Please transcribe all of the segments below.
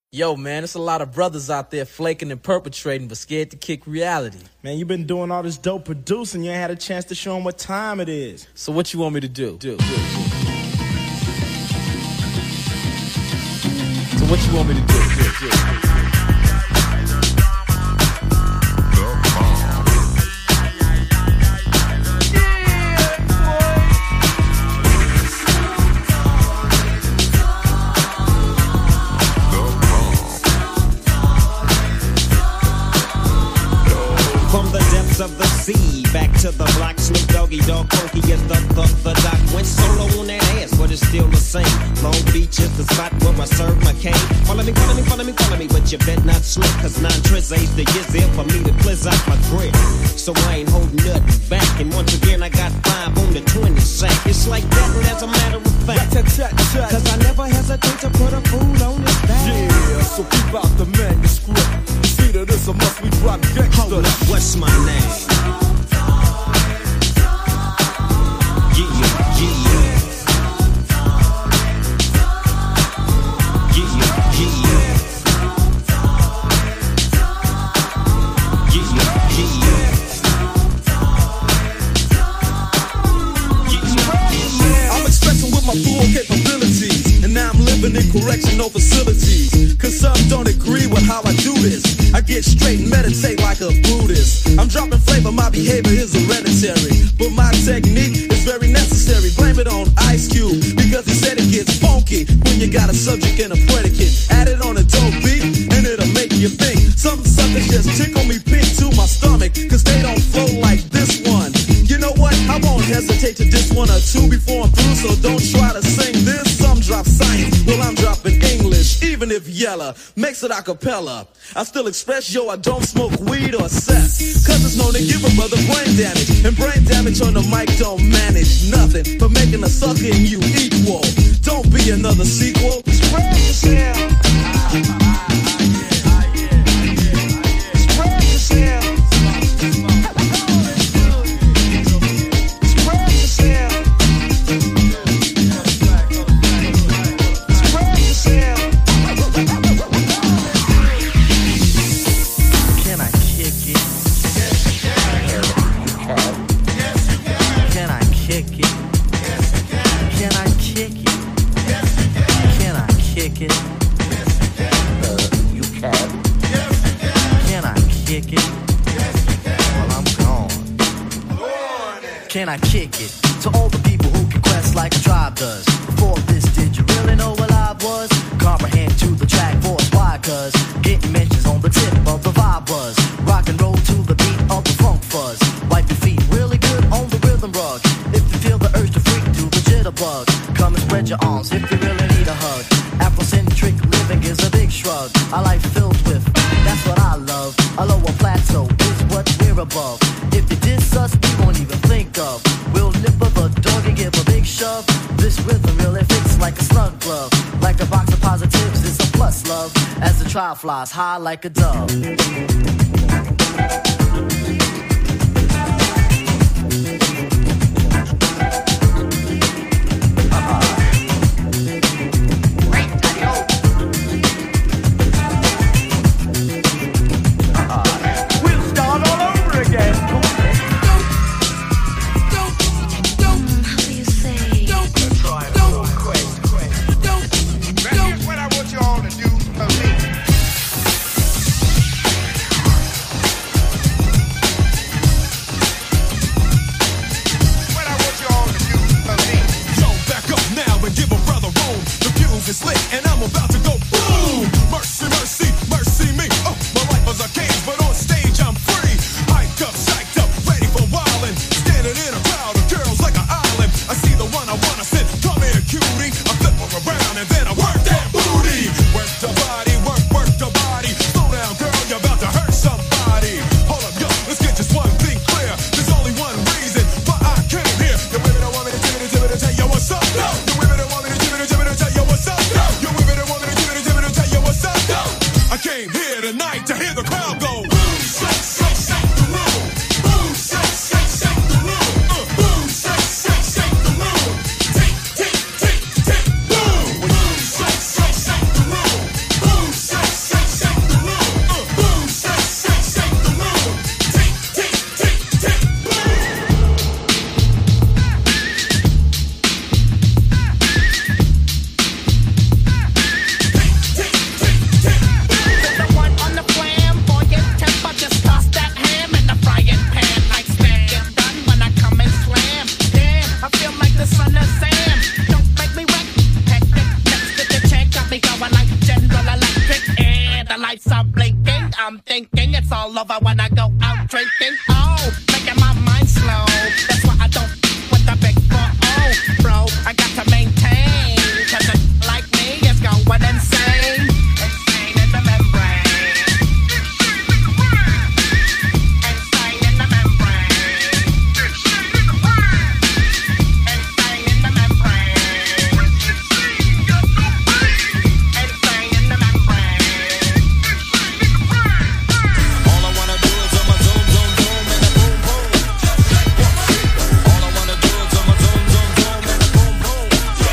Yo, man, there's a lot of brothers out there flaking and perpetrating, but scared to kick reality. Man, you been doing all this dope producing. You ain't had a chance to show them what time it is. So what you want me to do? So what you want me to do? Of the sea, back to the block, Snoop Doggy Dogg, funky as the doc. Went solo on that ass, but it's still the same. Long Beach is the spot where I serve my cane. Follow me, but you bet not slip, cause 9 trips ain't the years there for me to blizz out my grip. So I ain't holding nothing back, and once again I got 5 on the 20 sack. It's like that, and as a matter of fact, cause I never hesitate to put a fool on his back. Yeah, so keep out the manuscript. See to this, or must we drop gangsta? Hold up, what's my name? In correctional facilities, cause some don't agree with how I do this. I get straight and meditate like a Buddhist. I'm dropping flavor, my behavior is hereditary, but my technique is very necessary. Blame it on Ice Cube, because he said it gets funky when you got a subject and a predicate. Add it on a dope beat, and it'll make you think. Some suckers just tickle me pink to my stomach, cause they don't flow like this one. You know what? I won't hesitate to diss 1 or 2 before I'm through, so don't try to sing this. Some drop science, well I'm dropping English, even if Yella makes it a cappella. I still express, yo, I don't smoke weed or sex, cause it's known to give a brother brain damage, and brain damage on the mic don't manage nothing but making a sucker and you equal. Don't be another sequel. Spread yourself. Spread yourself. Can I kick it? To all the people who can quest like a tribe does. Before this, did you really know what I was? Comprehend to the track force, why? Cause getting mentions on the tip of the vibe buzz. Rock and roll to the beat of the funk fuzz. Wipe your feet really good on the rhythm rug. If you feel the urge to freak to the jitterbug, come and spread your arms if you really need a hug. Afrocentric living is a big shrug. A life filled with, that's what I love. A lower plateau is what we're above. If you diss us, we won't even think of. We'll nip of a dog and give a big shove. This rhythm really fits like a snug glove. Like a box of positives, it's a plus love. As the trial flies high like a dove. General Electric, and the lights are blinking. I'm thinking it's all over when I go out drinking. Oh, making my mind slow. That's why I don't with the big 4-0, bro. I got to maintain, 'cause a like me is going insane. Insane in the membrane. Insane in the membrane. Insane in the membrane. Insane in the membrane. All I wanna do is I'ma zoom, zoom, zoom, and a boom, boom. All I wanna do is I'ma zoom, zoom, zoom, and a boom, boom.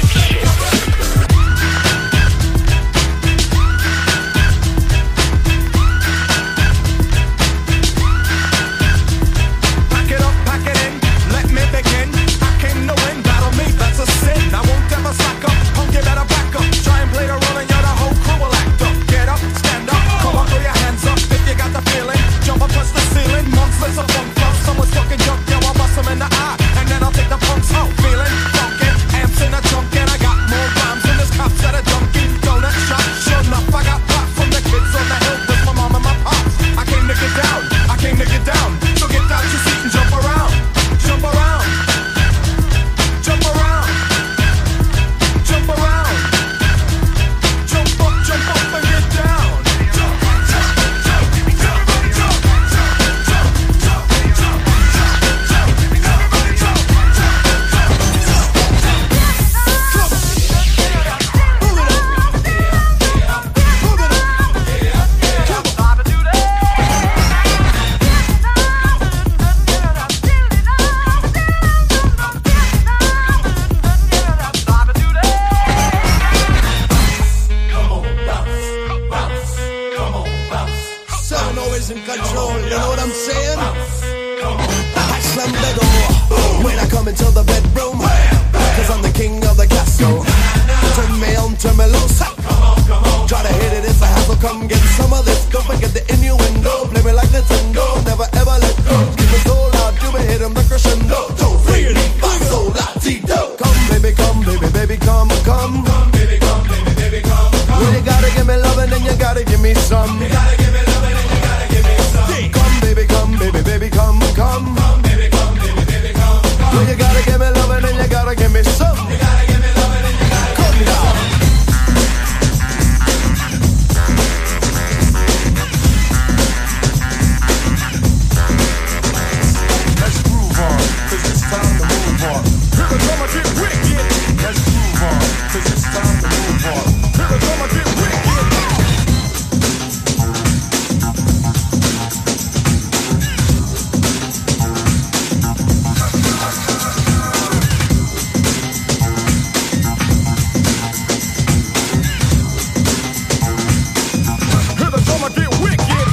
Pack it up, pack it in, let me begin. I came to win, battle me, that's a sin. I won't ever slack up, punk, you better back up. Try and play the role and you're the whole crew will act up. Get up, stand up, come on, throw your hands up if you got the feeling. Jump up, touch the ceiling, months of funk plus. Someone's fucking junk, yo, I'll bust them in the eye. And then I'll take the punks out, feeling funky. Amps in a trunk and I got more rhymes than this cops at a junkie. Donut shop, sure enough, I got pop from the kids on the hill with my mom and my pops. I came to get down, I came to get down. So get out your seat and jump around, jump around, jump around, jump around, jump up and get down. Jump, jump, jump, jump, jump, jump, jump, jump, Sound always in control, you know what I'm saying? I slam the door when I come into the bedroom, 'cause I'm the king of the castle. Turn me on, turn me loose. Try to hit it if I have to come get some of this. Don't forget the innuendo. Play me like Nintendo, never ever let go. Keep it so loud, you may hit 'em the crescendo. 2, 3, 5, so la-ti-do. Come baby, baby, come, come. Come baby, baby, baby, come. Well, you gotta give me loving and you gotta give me some. You gotta give me loving and you gotta give me some. Come baby, baby, come, come. Come baby, baby, come. Well, you gotta give me loving and you gotta give me some. You gotta give me loving and you gotta come down. Let's groove on, 'cause it's time to move on. Here the drummer get wicked. Let's groove on, 'cause it's time to move on. Here the drummer get wicked. Here the drummer get wicked.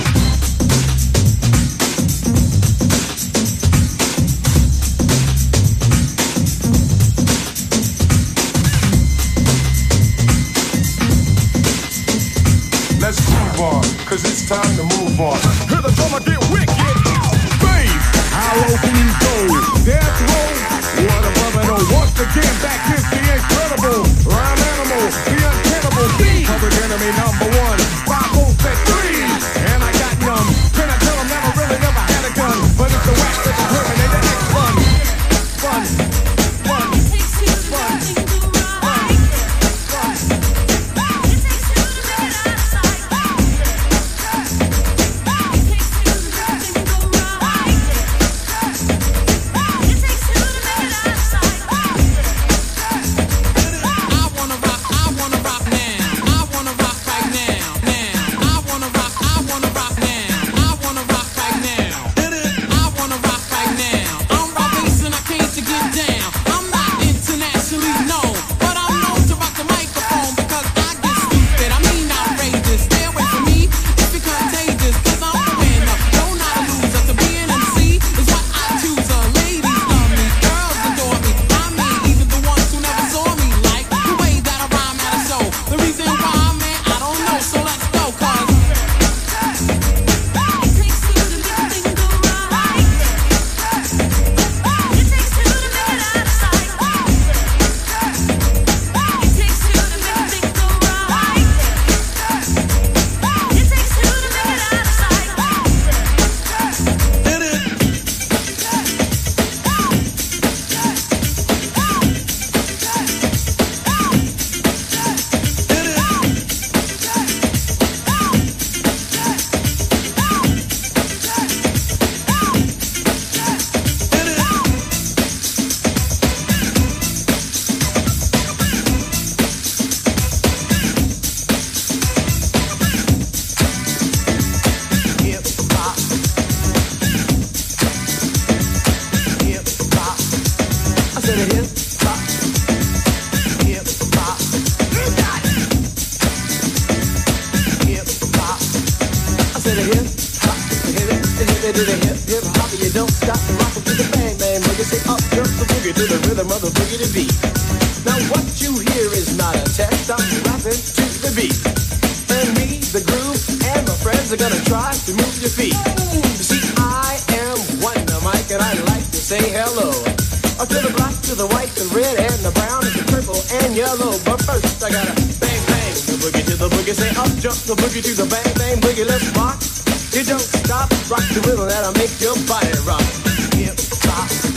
Let's groove on, 'cause it's time to move on. Hear the drummer get wicked. Babe, how low can you go? Death row, what a brother know. Once again, back is the incredible rhyme animal, the untenable beat. Public enemy #1, 5-4-3, and I got numb. Can I tell 'em never really never had a gun? But it's the wax that determinate the next fun. Fun, fun, fun, fun, fun. I wanna I said a hip hop, hip hop, you don't stop rockin' to the bang bang boogie. Say up jump the boogie to the rhythm of the boogie to beat. Now what you hear is not a test. I'm rapping to the beat, and me, the groove, and my friends are gonna try to move your feet. You see, I am Wonder Mike, and I like to say hello to the black, to the white, the red, and the brown, and the purple and yellow. But first I gotta bang bang the boogie to the boogie. Say up jump the boogie to the bang bang boogie. Let's rock. You don't stop, rock the rhythm that'll make your body rock. Hip hop.